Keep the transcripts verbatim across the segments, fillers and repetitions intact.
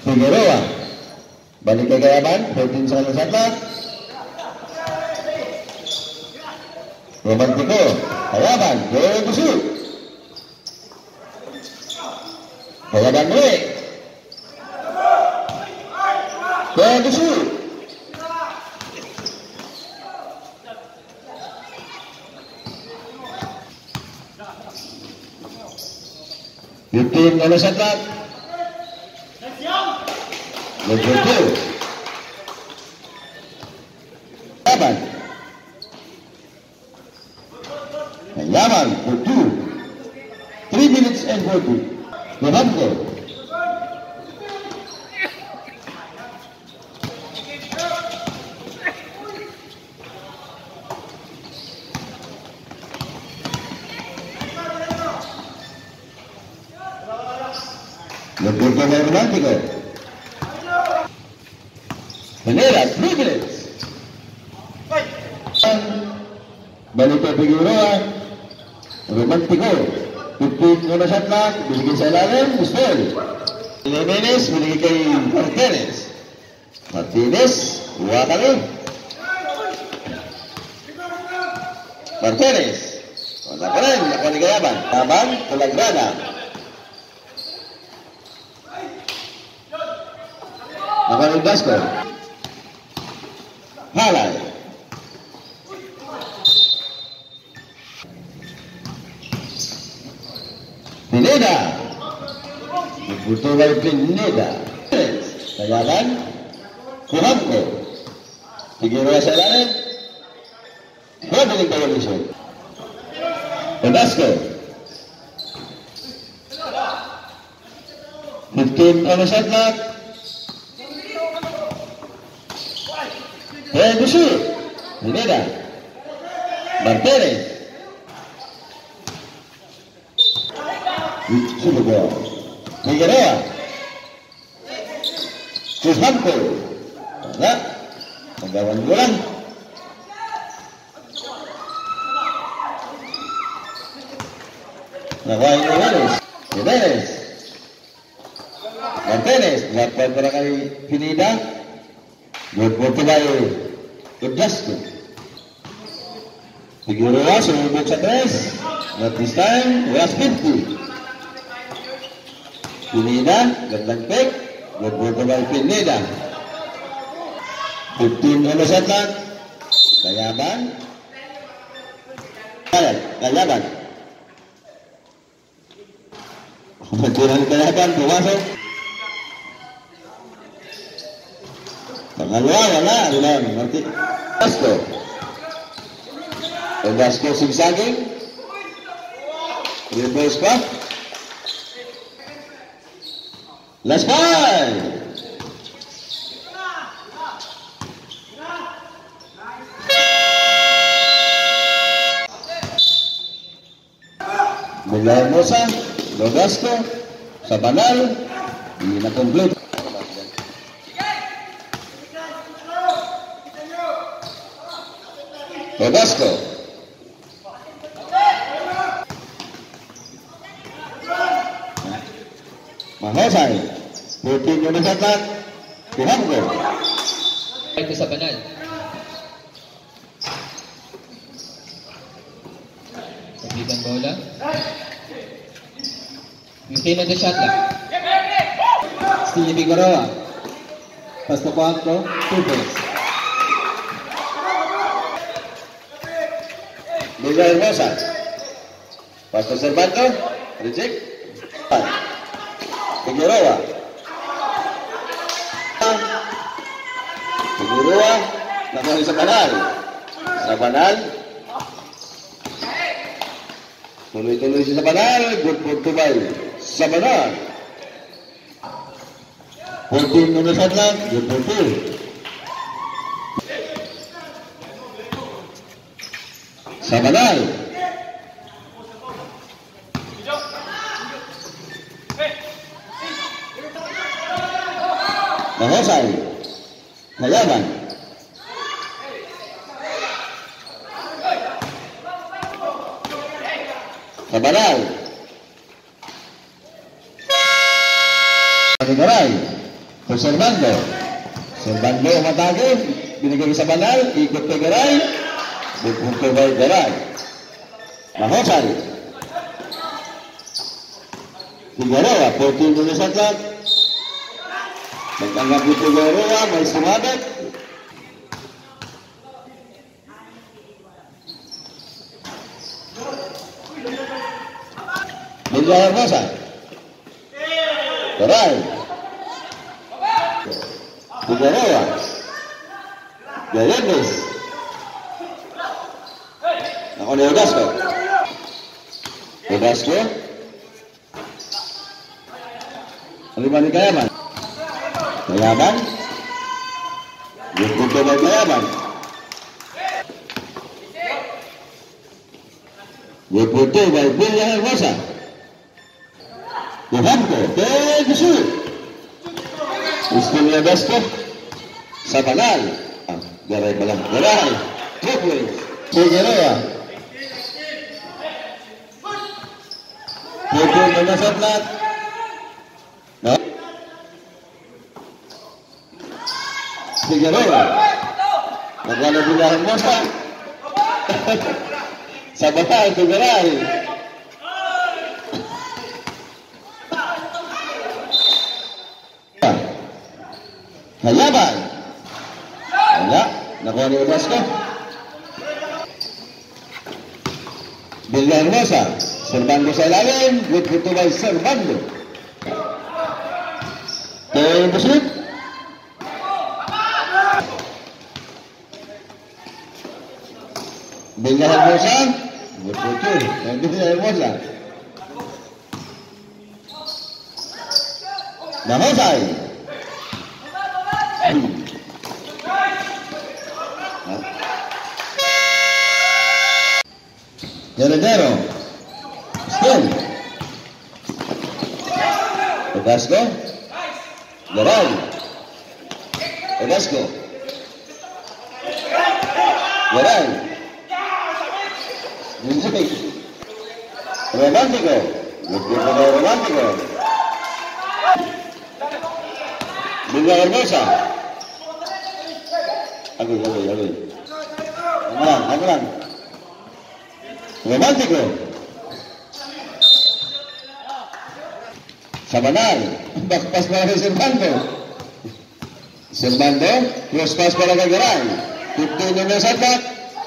Figueroa balik ke Gayaban, fourteen sa Santa. Romantico, Gayaban, Joel Busu. Gayaban Nui. Joel Busu. fifteen oleh Santa. Begitu. Yaman. Yaman, forty. Three minutes and forty. Levanto. Levanto dari Romantico. Manera, three minutes. Balik ke Figueroa. Romantico. fifteen oleh Santa. Binigay sa ilalim. Pistol. Jimenez. Binigay kay Martinez. Martinez. Dua kali. Martinez. Wala ka rin. Nakuha ni Gayaban. Taban. Pulagrana. Nakuha ni Vasco. Halay. Pineda. Dibutuhkan Pineda. Gayaban. Kuhamko. Figueroa sa ilalim. Holding coalition. Vasco. fifteen oleh Santa. Hey, Busu. Pineda. Martinez. Figueroa. Figueroa. Kuhamko. Wala. Paggawan bulan. Nakuha ni Jimenez. Jimenez. Martinez. Buat para kali Pineda. Buat tayo. Udasco. Figueroa. Sumubok sa tres. Not this time. Last fifty. Pineda. Gandang pick. Buat tayo Pineda. fifteen oleh Santa. Gayaban. Gayaban. Kemudian Gayaban pumasok. Pangalawa, wala. Ulang. Nanti. Vasco. Vasco sigsaging. Reverse pa. Last five. Mula Mosa, Logasco, Sabanal, hindi na complete. Logasco. Mahosay, fourteen oleh Santa. Kuhamko. Ito sa Banal. Sabitan bola. fifteen on the shot lang. Steve Figueroa. Pasto Kuhamko. Two points. Miguel Mosa. Pasto Servanto. Reject. Figueroa. Figueroa. Nakuha sa Banal. Sa Banal. Tuloy-tuloy siya sa Banal. Good to buy. Sa Banal. fourteen oleh Santa. Good for two. Sa Banal. Mahosay. Gayaban. Sa Banal. Garay. to Servando. Servando umatake, binigay sa banal, ikot kay Garay, bupunto kay Garay. Mahusay. Figueroa, fourteen minutes at clock. Nagtanggap ni Figueroa, may sumabit. Villa Hermosa. Garay. Figueroa. Garenes. Ako ni Odasco. Odasco. Lima ni Kayaman. Kayaman. Yung punto ng Kayaman. Yung punto by Villa Hermosa. Tuhanko. Thank you. Gusto niya Odasco. Sa banal. Ah, Garay pa lang. Garay. Triple. Figueroa. Triple na nasa plat. No? Figueroa. Nagwala Villa Hermosa. Sa banal, Garay. Kayaban. Wala. Nakuha ni Odasco. Villa Hermosa. Servando sa ilalim. Good punto by Servando. Tayo Busit. Villa Hermosa. Good punto. Villa Hermosa. Mahusay. Heredero. Still. Odasco. Garay. Odasco. Garay. Music. Romántico. Romántico. Villa Hermosa. Agoy, agoy, agoy. Ano lang, ano lang. Romántico. Sa banal. Backpass para kay Servando. Servando. Cross pass para kay Garay. fifteen yung nasa attack.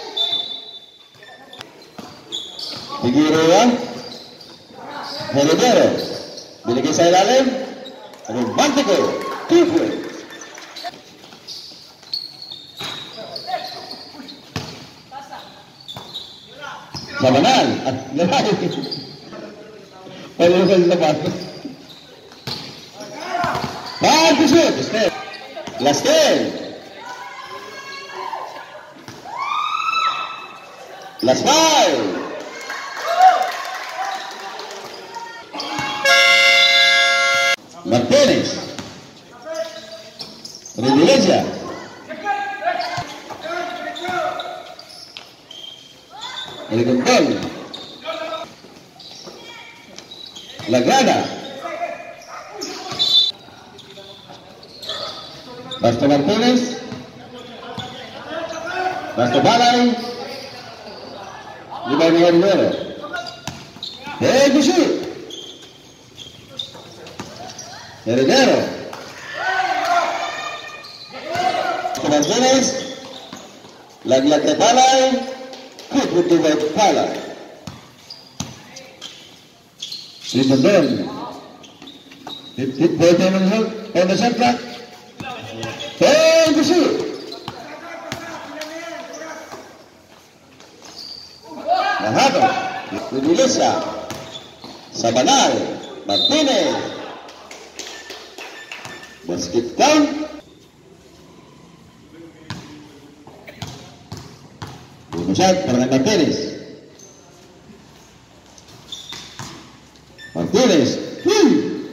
Figueroa. Heredero. Binigay sa ilalim. Romántico. Two points. Sa banal. At Garay. Pwede sa laban. Five to shoot. Step. Last ten. Last five. Martínez. Privilegia. El control. La grada. Basto Martínez. Basto Balay. Lima Miguel Rivero. De Gushu. Heredero. Basto Martínez. Laglag de Balay. Good with the right Balay. Simondon. Hit hit both on the hook on the center. Hey, Gushu. Nahado. Udulesa. Sa banal. Martínez. Basket count. Bunusan para kay Martínez. Martínez. Hmm.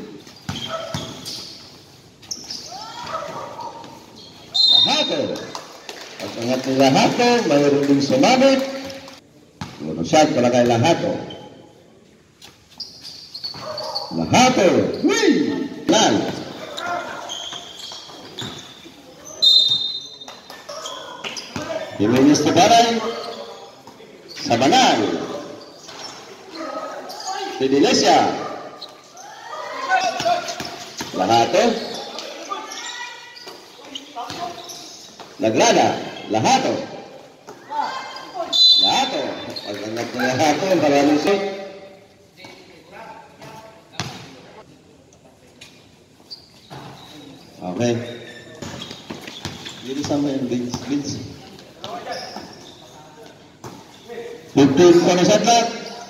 Lahato. At angat ni Lahato, mayroon din sumabit. Bunusan para kay Lahato. Lahato. Hmm. Lan. Jimenez Tebaray. Sabanal. Fidelisya. Lahato. Lagrada. Lahato. Lahato. Pag-angat na Lahato. Maraming shot. Okay. Dito sama yung Vince. Vince. fifteen pa na satlat.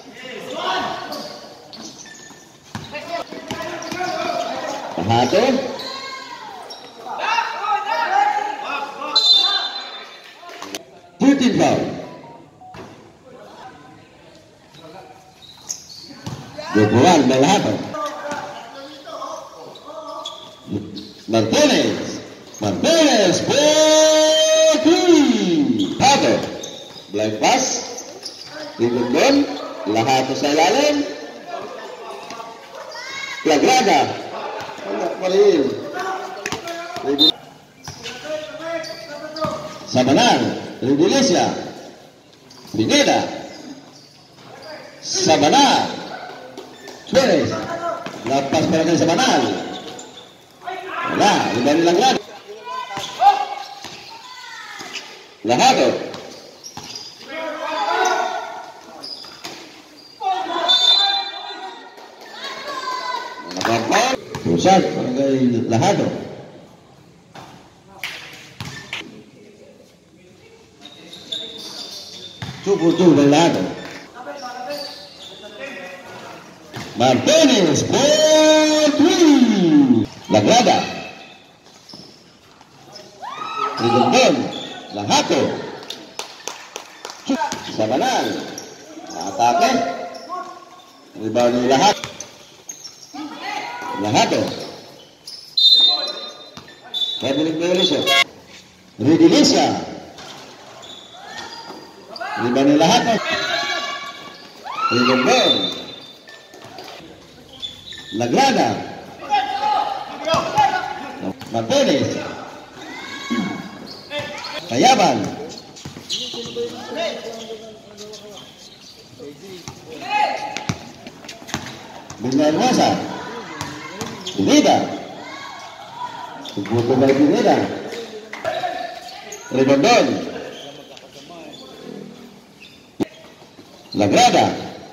Lahato. thirteen foul. Dupuan na Lahato. Martinez. Martinez. Three. Lahato. Blind pass. Dilundon. Lahato sa ilalim. Lagrada. Anak Maril. Sabanal. Ridilisya. Pineda. Sabanal. Suarez. Lapas para kay Sabanal. Wala. Iba nilang lado. Lahato. Nakapal. Pusat para kay Lahato. Cupu-cupu dari Lahato. Martinez, four three. Lagrada. Rigondon. Lahato. Sabanal. Atake. Rebound ni Lahato. Lahato. Frederick Melisha. Ridilisya. Rebound ni Lahato. Rigondon. Lagrada. Martinez. Tayaban. Bina Hermosa. Pineda. Buto by Pineda. Rigondon. Lagrada.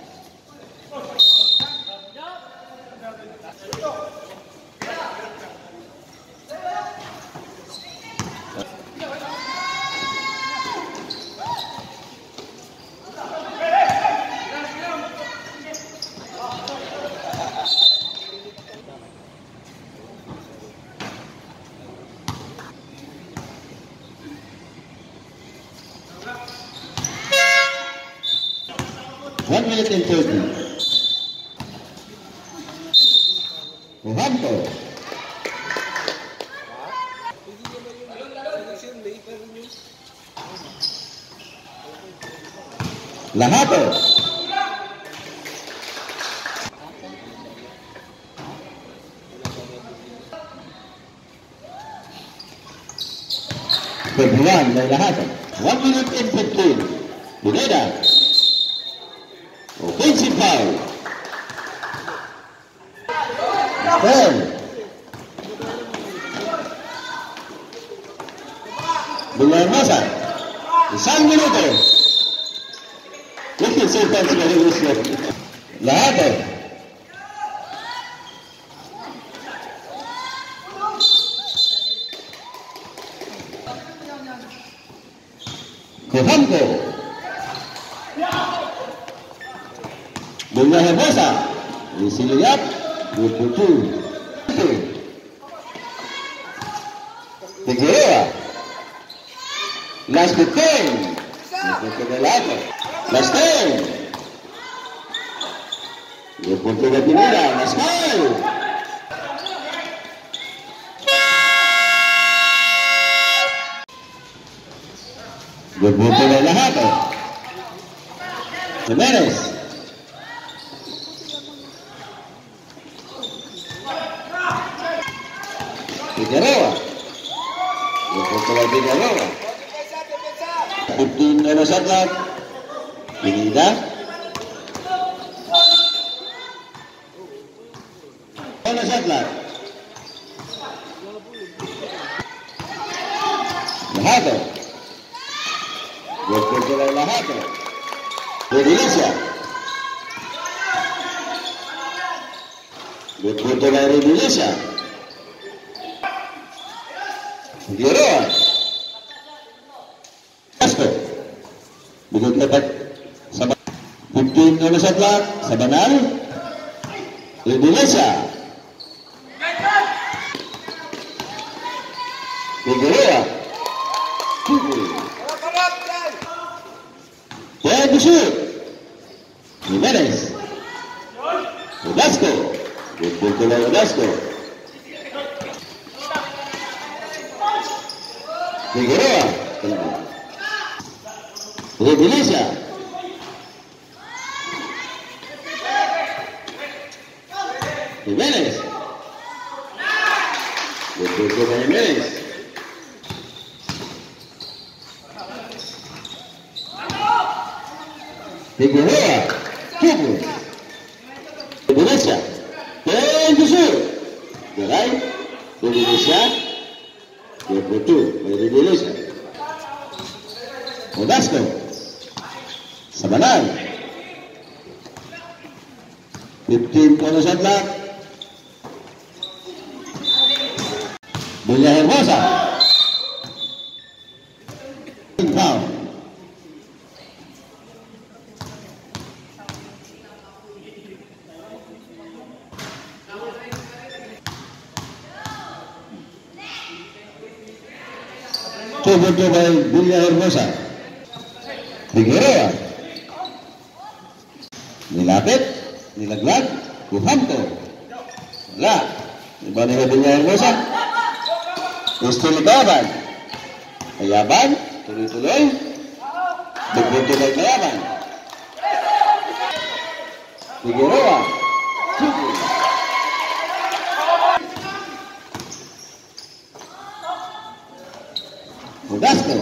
One minute and thirty. Muhanto. Lahato. Kebulan dari Lahato. One minute and fifteen. Pineda. Offensive foul. Foul. Bina Hermosa. Isang minuto. Look at so fancy by the Lahato. Kohamko. Bina Hermosa. Isi lihat. Bututu. Figueroa. Last fifteen. Bututu de Lahato. Last ten. Bututu de Pineda. Last five. Bututu de Lahato. Jimenez. Figueroa. Bututu de Figueroa. fifteen on the shot clock. Pinida. On the shot clock. Lahato. Good punto by Lahato. Redilisha. Good punto by Redilisha. Figueroa. Castro. Bigod dapat sa fifteen on the shot clock. Sabanal. Redilisha. Figueroa. Where to shoot? Jimenez. Velasco. Good ball to Velasco. Figueroa. Redilisha. Jimenez. Good ball to Jimenez. Figueroa, Cubo, Redilisha, and to shoot. The right, Redilisha, good for two, Redilisha. Odasco, Sabanal, fifteen on the shot clock. Bulla Hermosa, foul. Two punto by Bulla Hermosa. Figueroa. Nilapit, nilaglag, Kuhamto. Wala. Iba na Bulla Hermosa. Gusto ligaban. Kayaban, tuloy-tuloy. Two punto by Kayaban. Figueroa. Cubo. Odasco.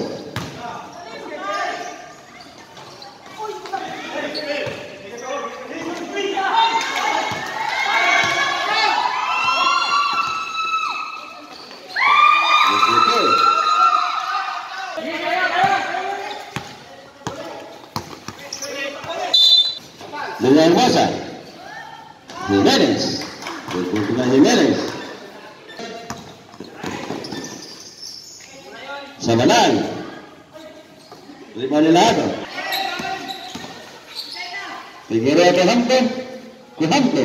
Bulla Hermosa. Jimenez. Berpuntungan Jimenez. Sabanal. Terima Lahato. Figueroa ke Hamko. Ke Hamko.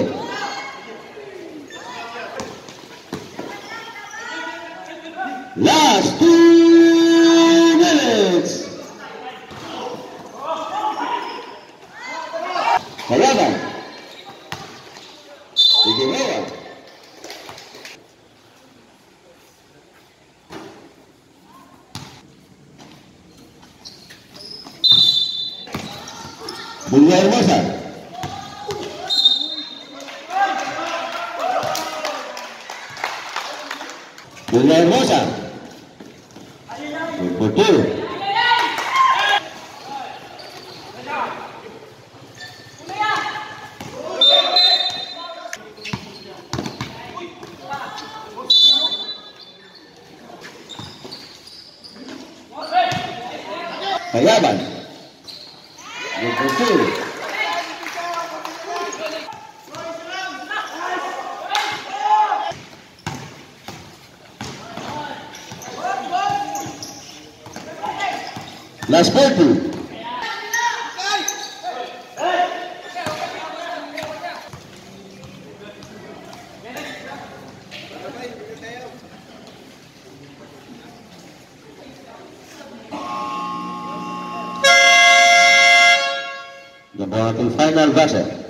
Last two minutes. Kayaban. Figueroa. Bulla Hermosa. Bulla Hermosa. Betul. Kayaban. Betul. Last forty. The ball to final buzzer.